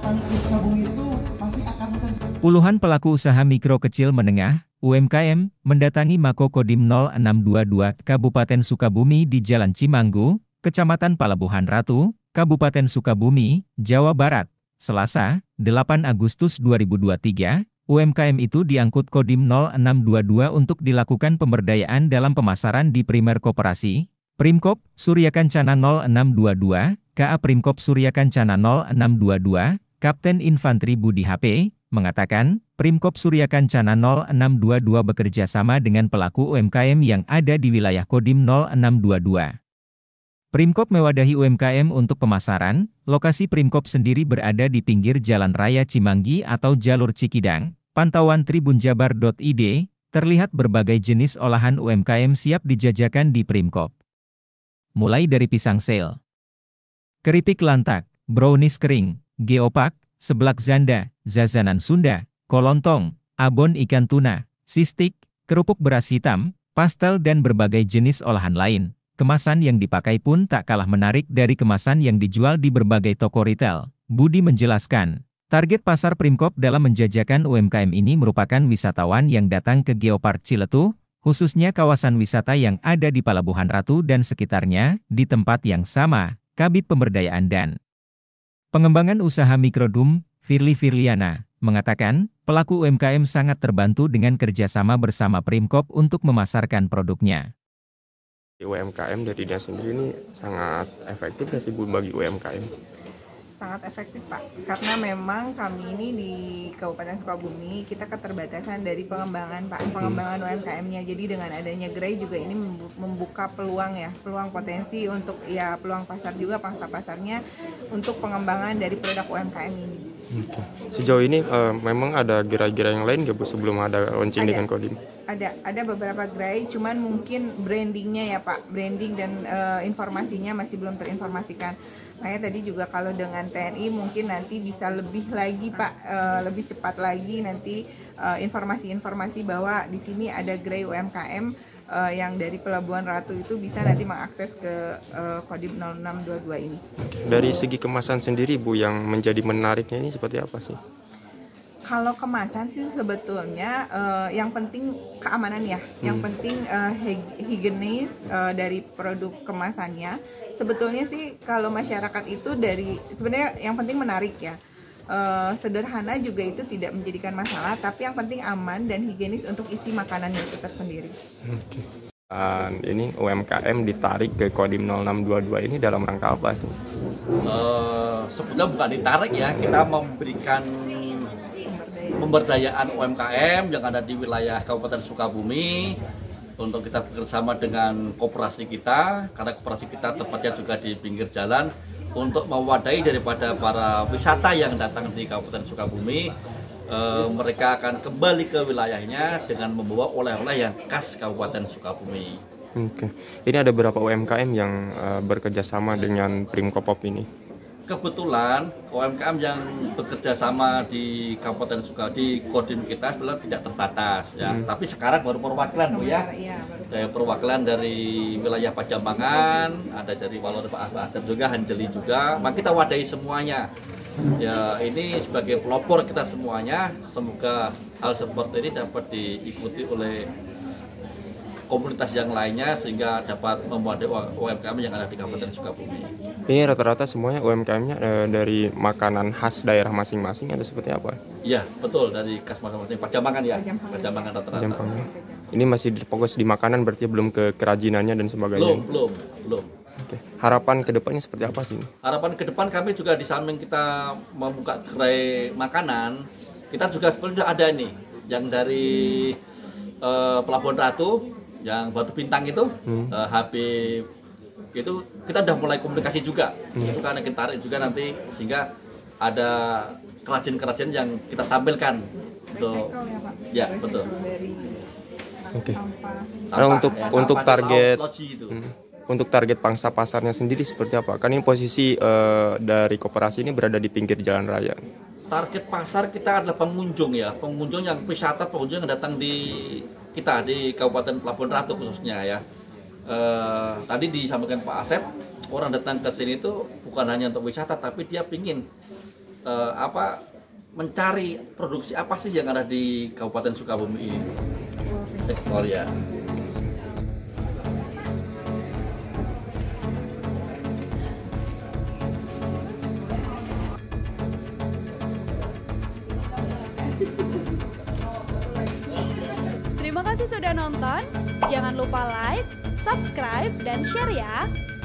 Puluhan pelaku usaha mikro kecil menengah (UMKM) mendatangi Mako Kodim 0622 Kabupaten Sukabumi di Jalan Cimanggu, Kecamatan Palabuhan Ratu, Kabupaten Sukabumi, Jawa Barat, Selasa, 8 Agustus 2023. UMKM itu diangkut Kodim 0622 untuk dilakukan pemberdayaan dalam pemasaran di Primer Koperasi, Primkop, Surya Kencana 0622, KA Primkop Surya Kencana 0622, Kapten Infanteri Budi HP, mengatakan, Primkop Surya Kencana 0622 bekerja sama dengan pelaku UMKM yang ada di wilayah Kodim 0622. Primkop mewadahi UMKM untuk pemasaran. Lokasi Primkop sendiri berada di pinggir Jalan Raya Cimanggi atau Jalur Cikidang. Pantauan tribunjabar.id, terlihat berbagai jenis olahan UMKM siap dijajakan di Primkop. Mulai dari pisang sel, keripik lantak, brownies kering, geopak, seblak zanda, jajanan Sunda, kolontong, abon ikan tuna, sistik, kerupuk beras hitam, pastel dan berbagai jenis olahan lain. Kemasan yang dipakai pun tak kalah menarik dari kemasan yang dijual di berbagai toko retail. Budi menjelaskan, target pasar Primkop dalam menjajakan UMKM ini merupakan wisatawan yang datang ke Geopark Ciletuh, khususnya kawasan wisata yang ada di Palabuhan Ratu dan sekitarnya. Di tempat yang sama, Kabid Pemberdayaan dan Pengembangan Usaha Mikrodum, Firly Firliana, mengatakan, pelaku UMKM sangat terbantu dengan kerjasama bersama Primkop untuk memasarkan produknya. UMKM dari dinas sendiri ini sangat efektif nggak sih Bu bagi UMKM? Sangat efektif Pak, karena memang kami ini di Kabupaten Sukabumi kita keterbatasan dari pengembangan pengembangan UMKM-nya. Jadi dengan adanya Gerai juga ini membuka peluang potensi untuk peluang pasar juga, pangsa pasarnya untuk pengembangan dari produk UMKM ini. Oke. Sejauh ini memang ada gerai-gerai yang lain nggak Bu sebelum ada launching dengan Kodim? Ada beberapa gerai, cuman mungkin brandingnya ya Pak, branding dan informasinya masih belum terinformasikan. Makanya tadi juga kalau dengan TNI mungkin nanti bisa lebih lagi Pak, lebih cepat lagi nanti informasi-informasi bahwa di sini ada gerai UMKM yang dari Pelabuhan Ratu itu bisa nanti mengakses ke Kodim 0622 ini. Dari segi kemasan sendiri Bu, yang menjadi menariknya ini seperti apa sih? Kalau kemasan sih sebetulnya yang penting keamanan ya, yang penting higienis dari produk kemasannya. Sebetulnya sih kalau masyarakat itu sebenarnya yang penting menarik ya, sederhana juga itu tidak menjadikan masalah, tapi yang penting aman dan higienis untuk isi makanannya itu tersendiri. Oke. Ini UMKM ditarik ke Kodim 0622 ini dalam rangka apa sih? Sebetulnya bukan ditarik ya, kita memberikan pemberdayaan UMKM yang ada di wilayah Kabupaten Sukabumi untuk kita bekerjasama dengan koperasi kita, karena koperasi kita tepatnya juga di pinggir jalan untuk mewadahi daripada para wisata yang datang di Kabupaten Sukabumi. Mereka akan kembali ke wilayahnya dengan membawa oleh-oleh yang khas Kabupaten Sukabumi. Oke. Ini ada beberapa UMKM yang bekerja sama dengan Primkopop ini? Kebetulan UMKM yang bekerja sama di Kabupaten Sukabumi di Kodim kita sebenarnya tidak terbatas ya. Tapi sekarang baru perwakilan Bu ya. Dari perwakilan dari wilayah Pajamangan, ada dari Walor Pak Asep juga, Hanjeli juga. Maka kita wadahi semuanya. Ya, ini sebagai pelopor kita semuanya. Semoga hal seperti ini dapat diikuti oleh komunitas yang lainnya sehingga dapat memuat UMKM yang ada di Kabupaten Sukabumi. Ini rata-rata semuanya UMKM-nya dari makanan khas daerah masing-masing atau seperti apa? Iya, betul, dari khas masing-masing. Pajamangan ya, Pajamangan rata-rata. Ini masih fokus di makanan, berarti belum ke kerajinannya dan sebagainya? Belum. Oke. Harapan kedepannya seperti apa sih? Harapan ke depan kami juga di samping kita membuka gerai makanan, kita juga sebenarnya ada nih yang dari Pelabuhan Ratu, yang Batu Bintang itu, Habib itu kita udah mulai komunikasi juga. Itu karena kita tarik juga nanti sehingga ada kerajinan-kerajinan yang kita tampilkan untuk ya betul. Oke. Nah, untuk target untuk target pangsa pasarnya sendiri seperti apa? Kan ini posisi dari koperasi ini berada di pinggir jalan raya. Target pasar kita adalah pengunjung ya, pengunjung yang wisata, pengunjung yang datang di kita di Kabupaten Pelabuhan Ratu khususnya ya. Tadi disampaikan Pak Asep, orang datang ke sini itu bukan hanya untuk wisata, tapi dia pingin mencari produksi apa sih yang ada di Kabupaten Sukabumi ini. Ekspor ya. Terima kasih sudah nonton. Jangan lupa like, subscribe, dan share ya.